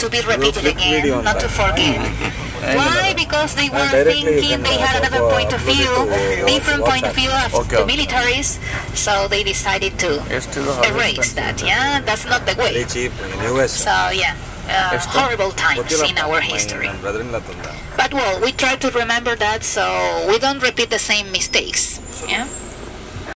to be repeated again, not to forget. Why? Because they were thinking they had another point of view, different point of view of the militaries, so they decided to erase that. Yeah, that's not the way. So yeah, horrible times in our history. But well, we try to remember that so we don't repeat the same mistakes. Yeah.